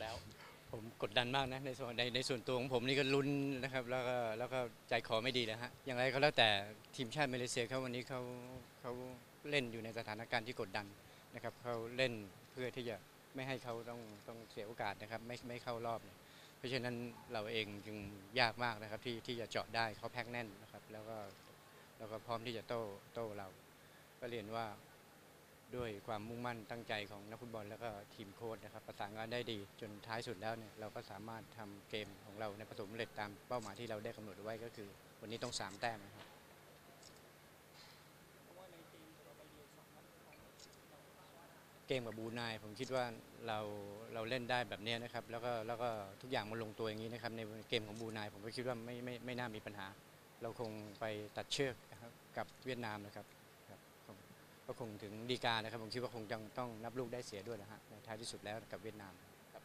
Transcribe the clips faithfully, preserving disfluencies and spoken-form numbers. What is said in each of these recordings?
แล้วผมกดดันมากนะในส่วนในในส่วนตัวของผมนี่ก็ลุ้นนะครับแล้วก็แล้วก็ใจคอไม่ดีแล้วฮะอย่างไรก็แล้วแต่ทีมชาติมาเลเซียเขาวันนี้เขาเขาเล่นอยู่ในสถานการณ์ที่กดดันนะครับเขาเล่นเพื่อที่จะไม่ให้เขาต้องต้องเสียโอกาสนะครับไม่ไม่เข้ารอบเนี่ยเพราะฉะนั้นเราเองจึงยากมากนะครับที่ที่จะเจาะได้เขาแพ็กแน่นนะครับแล้วก็แล้วก็พร้อมที่จะโต้โต้เราก็เรียนว่าด้วยความมุ่งมั่นตั้งใจของนักฟุตบอลแล้วก็ทีมโค้ชนะครับประสานงานได้ดีจนท้ายสุดแล้วเนี่ยเราก็สามารถทำเกมของเราในประสบความสำเร็จตามเป้าหมายที่เราได้กำหนดไว้ก็คือวันนี้ต้องสามแต้มนะครับเกมกับบูไนผมคิดว่าเราเราเล่นได้แบบนี้นะครับแล้วก็แล้วก็ทุกอย่างมันลงตัวอย่างนี้นะครับในเกมของบูไนผมก็คิดว่าไม่ไม่ไม่น่ามีปัญหาเราคงไปตัดเชือกนะครับกับเวียดนามนะครับก็คงถึงดีกานะครับผมคิดว่าคงต้องต้องนับลูกได้เสียด้วยนะฮะในท้ายที่สุดแล้วกับเวียดนามครับ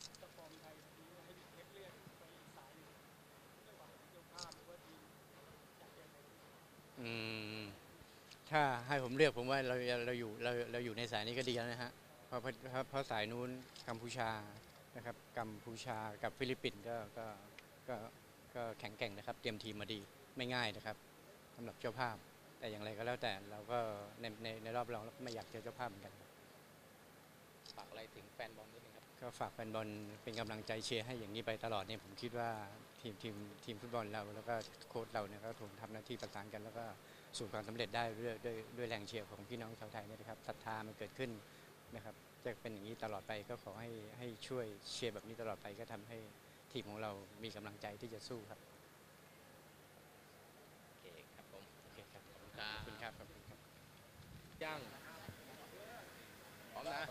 อืมถ้าให้ผมเลือกผมว่าเราเราอยู่เราเราอยู่ในสายนี้ก็ดีแล้วนะฮะเพราะเพราะเพราะสายนู้นกัมพูชานะครับกัมพูชากับฟิลิปปินส์ก็ก็ก็ก็แข็งแกร่งนะครับเตรียมทีมมาดีไม่ง่ายนะครับสำหรับเจ้าภาพแต่อย่างไรก็แล้วแต่เราก็ในในในรอบรองเราก็ไม่อยากเจอเจ้าภาพเหมือนกันฝากอะไรถึงแฟนบอลนิดนึงครับก็ฝากแฟนบอลเป็นกำลังใจเชียร์ให้อย่างนี้ไปตลอดเนี่ยผมคิดว่าทีมทีมทีมฟุตบอลเราแล้วก็โค้ชเราเนี่ยก็ถูกทำหน้าที่ประสานกันแล้วก็สู่ความสำเร็จได้ด้วยด้วยด้วยแรงเชียร์ของพี่น้องชาวไทยเนี่ยนะครับศรัทธามันเกิดขึ้นนะครับจะเป็นอย่างนี้ตลอดไปก็ขอให้ให้ช่วยเชียร์แบบนี้ตลอดไปก็ทำให้ทีมของเรามีกำลังใจที่จะสู้ครับโอเคครับผมโอเคครับขอบคุณขอบคุณครับขอบคุณครับย่างพร้อมนะ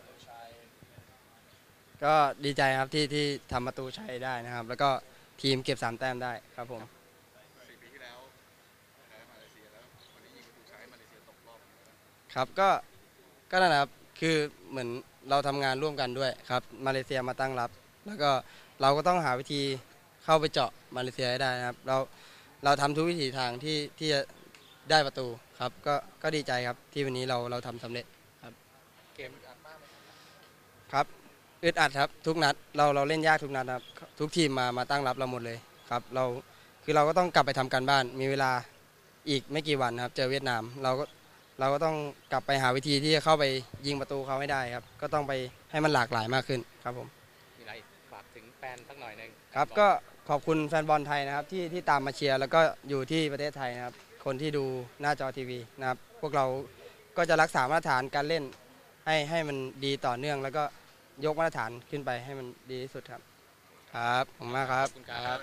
ก็ดีใจครับที่ที่ทำประตูชัยได้นะครับแล้วก็ทีมเก็บสามแต้มได้ครับผมสี่ปีที่แล้วแพ้มาเลเซียแล้ววันนี้ยิงประตูชัยมาเลเซียตกรอบครับก็ก็นั่นแหละครับคือเหมือนเราทำงานร่วมกันด้วยครับมาเลเซียมาตั้งรับแล้วก็เราก็ต้องหาวิธีเข้าไปเจาะมาเลเซียให้ได้นะครับเราเราทำทุกวิถีทางที่ที่จะได้ประตูครับก็ก็ดีใจครับที่วันนี้เราเราทำสำเร็จครับเกมอัดมากไหมครับอึดอัดครับทุกนัดเราเราเล่นยากทุกนัดครับทุกทีมมามาตั้งรับเราหมดเลยครับเราคือเราก็ต้องกลับไปทำการบ้านมีเวลาอีกไม่กี่วันครับเจอเวียดนามเราก็เราก็ต้องกลับไปหาวิธีที่จะเข้าไปยิงประตูเขาให้ได้ครับก็ต้องไปให้มันหลากหลายมากขึ้นครับผมมีอะไรฝากถึงแฟนสักหน่อยหนึ่งครับก็ขอบคุณแฟนบอลไทยนะครับที่ที่ตามมาเชียร์แล้วก็อยู่ที่ประเทศไทยนะครับคนที่ดูหน้าจอทีวีนะครับพวกเราก็จะรักษามาตรฐานการเล่นให้ให้มันดีต่อเนื่องแล้วก็ยกมาตรฐานขึ้นไปให้มันดีที่สุดครับครับผมมากครับขอบคุณครับ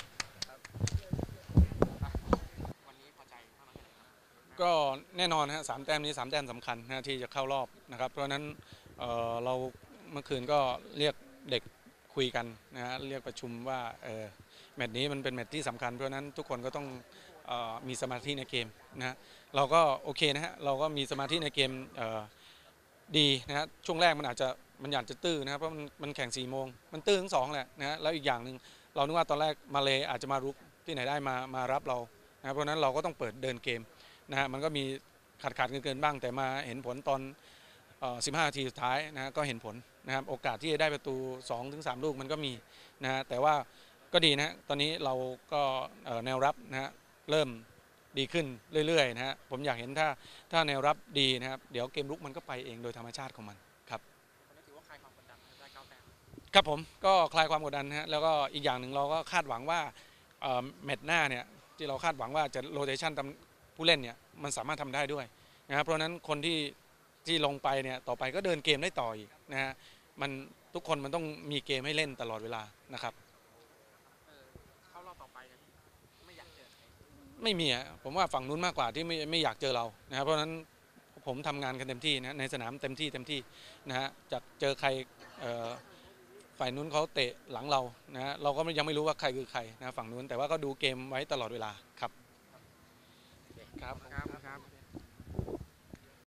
วันนี้พอใจเท่านั้นก็แน่นอนฮะสามแต้มนี้สามแต้มสำคัญนะที่จะเข้ารอบนะครับเพราะฉะนั้น เอ่อ เราเมื่อคืนก็เรียกเด็กคุยกันนะฮะเรียกประชุมว่าเออแมตช์นี้มันเป็นแมตช์ที่สำคัญเพราะฉะนั้นทุกคนก็ต้องเอ่อมีสมาธิในเกมนะฮะเราก็โอเคนะฮะเราก็มีสมาธิในเกมเอ่อดีนะฮะช่วงแรกมันอาจจะมันอยากจะตื้อนะครับเพราะมันมันแข่งสี่โมงมันตื้อทั้งสองแหละนะฮะแล้วอีกอย่างหนึ่งเรานึกว่าตอนแรกมาเลอาจจะมารุกที่ไหนได้มามารับเรานะเพราะฉะนั้นเราก็ต้องเปิดเดินเกมนะฮะมันก็มีขาดขาดเกินๆบ้างแต่มาเห็นผลตอนสิบห้านาทีสุดท้ายนะก็เห็นผลนะครับโอกาสที่จะได้ประตู สองถึงสาม ลูกมันก็มีนะฮะแต่ว่าก็ดีนะตอนนี้เราก็แนวรับนะฮะเริ่มดีขึ้นเรื่อยๆนะฮะผมอยากเห็นถ้าถ้าแนวรับดีนะครับเดี๋ยวเกมลุกมันก็ไปเองโดยธรรมชาติของมันครับถือว่าคลายความกดดันได้เก้าแต้มครับผมก็คลายความกดดันนะฮะแล้วก็อีกอย่างหนึ่งเราก็คาดหวังว่าแมตช์หน้าเนี่ยที่เราคาดหวังว่าจะโรเตชันผู้เล่นเนี่ยมันสามารถทำได้ด้วยนะครับเพราะนั้นคนที่ที่ลงไปเนี่ยต่อไปก็เดินเกมได้ต่ออีกนะฮะมันทุกคนมันต้องมีเกมให้เล่นตลอดเวลานะครับเข้ารอบต่อไปไม่อยากเจอไม่มีอ่ะผมว่าฝั่งนู้นมากกว่าที่ไม่ไม่อยากเจอเรานะครับเพราะฉะนั้นผมทำงานกันเต็มที่นะในสนามเต็มที่เต็มที่นะฮะจะเจอใครฝ่ายนู้นเขาเตะหลังเรานะฮะเราก็ยังไม่รู้ว่าใครคือใครนะฝั่งนู้นแต่ว่าก็ดูเกมไว้ตลอดเวลาครับครับครับ